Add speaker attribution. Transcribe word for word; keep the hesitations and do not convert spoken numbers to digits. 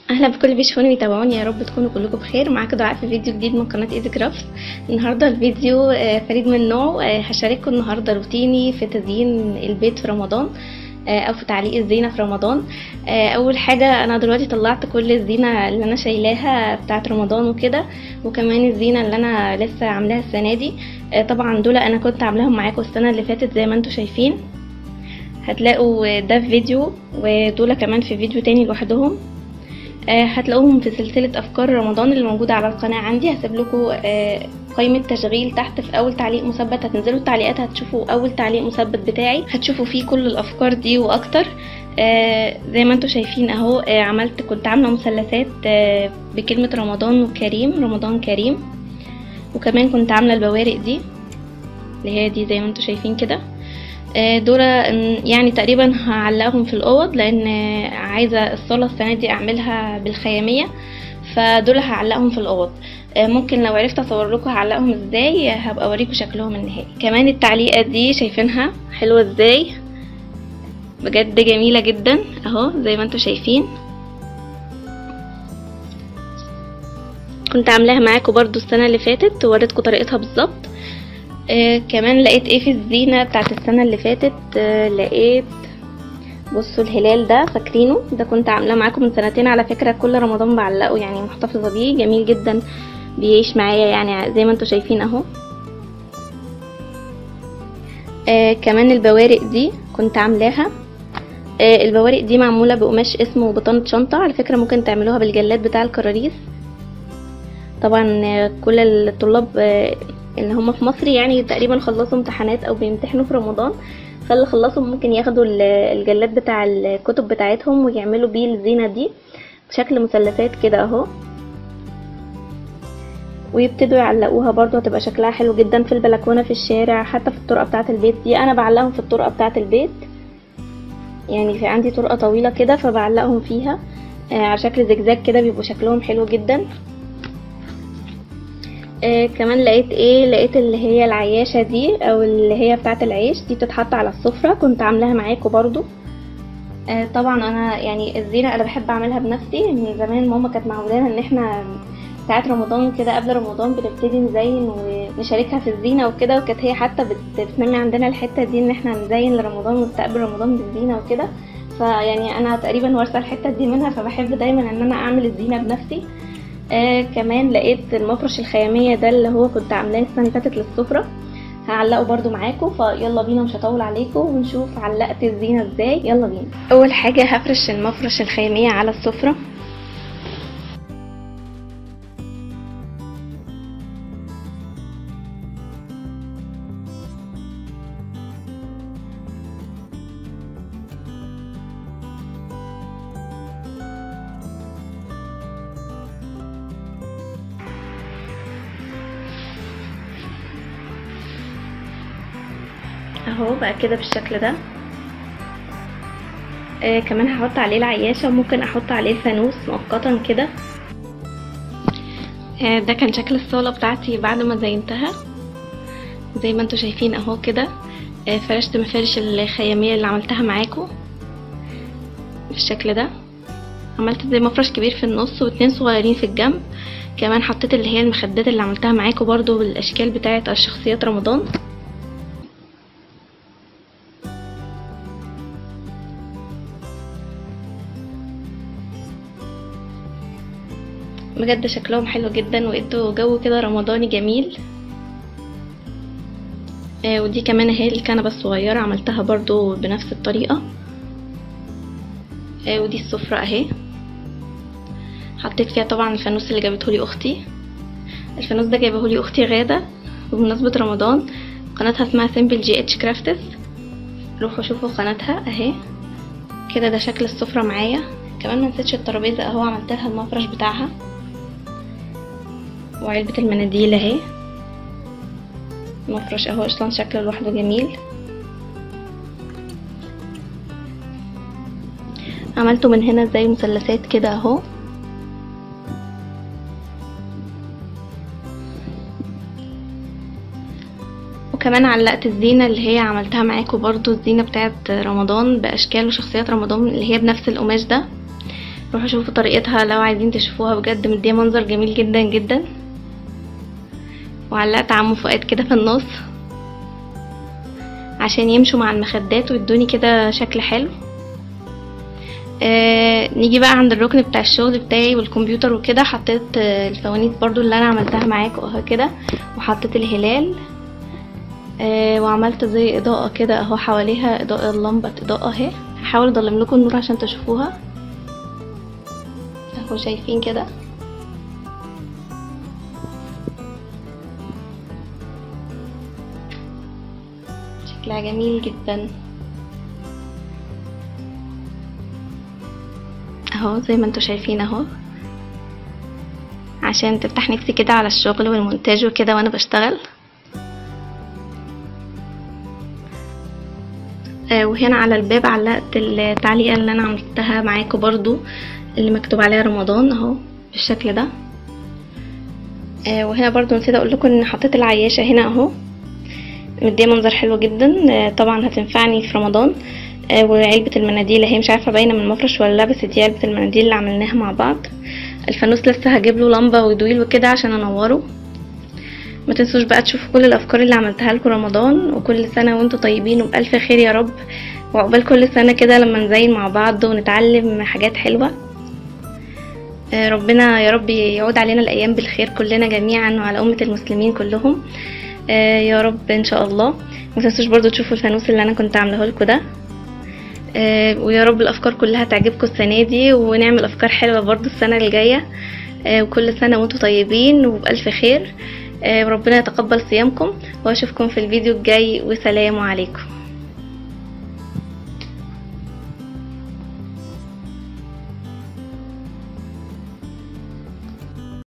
Speaker 1: اهلا بكل اللي بيشوفوني ويتابعوني، يا رب تكونوا كلكم بخير. معاكم دعاء في فيديو جديد من قناه ايزي كرافت. النهارده الفيديو آه، فريد من نوعه. آه، هشارككم النهارده روتيني في تزيين البيت في رمضان، آه، او في تعليق الزينه في رمضان. آه، اول حاجه انا دلوقتي طلعت كل الزينه اللي انا شايلاها بتاعه رمضان وكده، وكمان الزينه اللي انا لسه عاملاها السنه دي. آه، طبعا دول انا كنت عاملاهم معاكم السنه اللي فاتت زي ما انتم شايفين. هتلاقوا ده في فيديو ودول كمان في فيديو تاني لوحدهم. آه، هتلاقوهم في سلسلة أفكار رمضان اللي موجودة على القناة عندي. هسيب لكم آه، قائمة تشغيل تحت في أول تعليق مثبت، هتنزلوا التعليقات هتشوفوا أول تعليق مثبت بتاعي، هتشوفوا فيه كل الأفكار دي وأكتر. آه، زي ما انتوا شايفين اهو. آه، عملت كنت عاملة مثلثات آه، بكلمة رمضان كريم، رمضان كريم. وكمان كنت عاملة البوارق دي اللي هي دي زي ما انتوا شايفين كده. دول يعني تقريبا هعلقهم في الاوض، لان عايزه الصاله السنه دي اعملها بالخياميه، فدول هعلقهم في الاوض. ممكن لو عرفت اصور لكم هعلقهم ازاي هبقى اوريكم شكلهم النهائي. كمان التعليقه دي شايفينها حلوه ازاي، بجد جميله جدا اهو زي ما انتم شايفين. كنت عاملاها معاكم برضو السنه اللي فاتت ووريتكم طريقتها بالظبط. آه كمان لقيت ايه في الزينة بتاعت السنة اللي فاتت. آه لقيت، بصوا الهلال ده فاكرينه؟ ده كنت عاملاه معاكم من سنتين على فكرة، كل رمضان بعلقه يعني، محتفظة بيه، جميل جدا بيعيش معايا يعني زي ما انتوا شايفين اهو. آه كمان البوارق دي كنت عاملاها. آه البوارق دي معمولة بقماش اسمه بطانة شنطة، على فكرة ممكن تعملوها بالجلاد بتاع الكراريس. طبعا آه كل الطلاب آه اللي هم في مصر يعني تقريبا خلصوا امتحانات او بيمتحنوا في رمضان، فاللي خلصوا ممكن ياخدوا الجلاد بتاع الكتب بتاعتهم ويعملوا بيه الزينة دي بشكل مثلثات كده اهو، ويبتدوا يعلقوها. برضو هتبقى شكلها حلو جدا في البلكونة، في الشارع، حتى في الطرقة بتاعة البيت. دي انا بعلقهم في الطرقة بتاعة البيت، يعني في عندي طرقة طويلة كده فبعلقهم فيها على شكل زجزاج كده، بيبقوا شكلهم حلو جدا. آه كمان لقيت ايه، لقيت اللي هي العياشة دي او اللي هي بتاعة العيش دي بتتحط على السفرة، كنت عاملاها معاكم برضو. آه طبعا انا يعني الزينة انا بحب اعملها بنفسي من زمان، ماما كانت معودانا ان احنا ساعات رمضان كده قبل رمضان بنبتدي نزين ونشاركها في الزينة وكده، وكانت هي حتى بتنمي عندنا الحتة دي ان احنا نزين لرمضان ونستقبل رمضان بالزينة وكده. فيعني انا تقريبا وارثة الحتة دي منها، فبحب دايما ان انا اعمل الزينة بنفسي. آه كمان لقيت المفرش الخيامية ده اللي هو كنت عاملاه السنة اللي فاتت للسفرة، هعلقه برضو معاكم. فيلا بينا مش هطول عليكم ونشوف علقت الزينة ازاي. يلا بينا. اول حاجة هفرش المفرش الخيامية على السفرة. اهو بقى كده بالشكل ده. آه كمان هحط عليه العياشة، وممكن احط عليه الفانوس مؤقتا كده. آه ده كان شكل الصالة بتاعتي بعد ما زينتها زي ما انتوا شايفين اهو كده. آه فرشت مفارش الخيامية اللي عملتها معاكم بالشكل ده. عملت زي مفرش كبير في النص واتنين صغيرين في الجنب. كمان حطيت اللي هي المخدات اللي عملتها معاكم برضو بالاشكال بتاعه الشخصيات رمضان. بجد شكلهم حلو جدا وادوا جو كده رمضاني جميل. آه ودي كمان اهي الكنبه الصغيره عملتها برضو بنفس الطريقه. آه ودي السفره اهي، حطيت فيها طبعا الفانوس اللي جابتهولي اختي. الفانوس ده جايبهولي اختي غاده بمناسبه رمضان. قناتها اسمها سيمبل جي اتش كرافتس، روحوا شوفوا قناتها اهي كده. ده شكل السفره معايا. كمان منسيتش الترابيزه اهو، عملت لها المفرش بتاعها وعلبة المناديل اهي. مفرش اهو اصلا شكله لوحده جميل. عملته من هنا زي مثلثات كده اهو. وكمان علقت الزينة اللي هي عملتها معاكم برضو، الزينة بتاعت رمضان باشكال وشخصيات رمضان اللي هي بنفس القماش ده. روحوا شوفوا طريقتها لو عايزين تشوفوها، بجد مديه منظر جميل جدا جدا. وعلقت عمو فؤاد كده في النص عشان يمشوا مع المخدات ويدوني كده شكل حلو. آه نيجي بقى عند الركن بتاع الشغل بتاعي والكمبيوتر وكده. حطيت آه الفوانيس برضو اللي انا عملتها معاكم اهو كده، وحطيت الهلال آه وعملت زي اضاءة كده اهو حواليها، اضاءة لمبة اضاءة اهي. هحاول اضلم لكم النور عشان تشوفوها اهو، شايفين كده. شكلها جميل جدا اهو زي ما انتوا شايفين اهو، عشان تفتح نفسي كده على الشغل والمونتاج وكده وانا بشتغل. آه وهنا على الباب علقت التعليقه اللي انا عملتها معاكم برضو، اللي مكتوب عليها رمضان اهو بالشكل ده. آه وهنا برضو نسيت اقول لكم ان حطيت العياشه هنا اهو، مديه منظر حلو جدا. آه طبعا هتنفعني في رمضان. آه وعلبه المناديل اهي، مش عارفه باينه من المفرش ولا لا، بس دي علبه المناديل اللي عملناها مع بعض. الفانوس لسه هجيب له لمبه وضويل وكده عشان انوره. ما تنسوش بقى تشوفوا كل الافكار اللي عملتها لكم رمضان، وكل سنه وانتم طيبين وبالف خير يا رب، وعقبال كل سنه كده لما نزين مع بعض ونتعلم حاجات حلوه. آه ربنا يا رب يعود علينا الايام بالخير كلنا جميعا وعلى امه المسلمين كلهم آه يا رب ان شاء الله. ما تنسوش برضو تشوفوا الفانوس اللي انا كنت عاملاه لكم ده. آه ويا رب الافكار كلها تعجبكم السنه دي، ونعمل افكار حلوه برضو السنه الجايه. آه وكل سنه وانتم طيبين وبالف خير. آه وربنا يتقبل صيامكم، واشوفكم في الفيديو الجاي، وسلام عليكم.